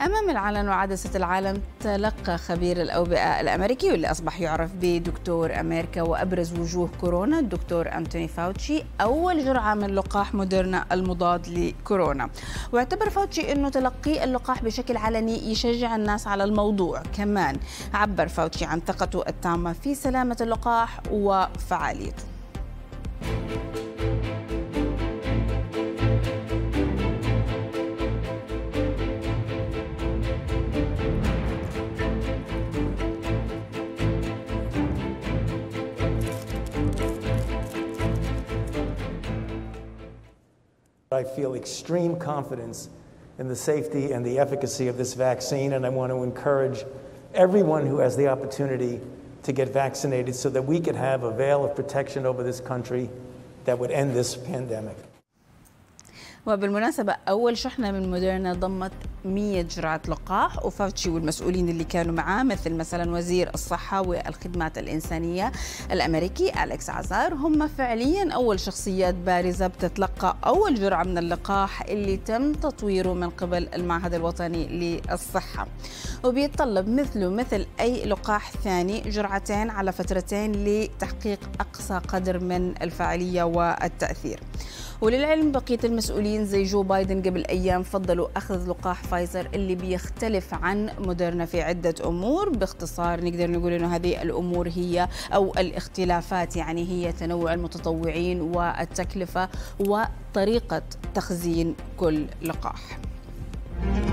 أمام العلن وعدسة العالم تلقى خبير الأوبئة الأمريكي واللي أصبح يعرف بدكتور أمريكا وأبرز وجوه كورونا الدكتور أنتوني فاوتشي أول جرعة من لقاح موديرنا المضاد لكورونا. واعتبر فاوتشي أنه تلقي اللقاح بشكل علني يشجع الناس على الموضوع. كمان عبر فاوتشي عن ثقته التامة في سلامة اللقاح وفعاليته. I feel extreme confidence in the safety and the efficacy of this vaccine, and I want to encourage everyone who has the opportunity to get vaccinated so that we could have a veil of protection over this country that would end this pandemic. وبالمناسبة أول شحنة من موديرنا ضمت 100 جرعة لقاح، وفاوتشي والمسؤولين اللي كانوا معاه مثلا وزير الصحة والخدمات الإنسانية الأمريكي أليكس عزار هم فعليا أول شخصيات بارزة بتتلقى أول جرعة من اللقاح اللي تم تطويره من قبل المعهد الوطني للصحة، وبيتطلب مثل أي لقاح ثاني جرعتين على فترتين لتحقيق أقصى قدر من الفاعلية والتأثير. وللعلم بقية المسؤولين زي جو بايدن قبل أيام فضلوا أخذ لقاح فايزر اللي بيختلف عن موديرنا في عدة أمور. باختصار نقدر نقول أنه هذه الأمور هي أو الاختلافات يعني هي تنوع المتطوعين والتكلفة وطريقة تخزين كل لقاح.